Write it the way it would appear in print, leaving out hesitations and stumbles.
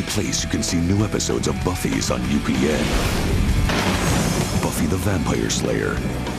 place you can see new episodes of Buffy's on UPN. Buffy the Vampire Slayer,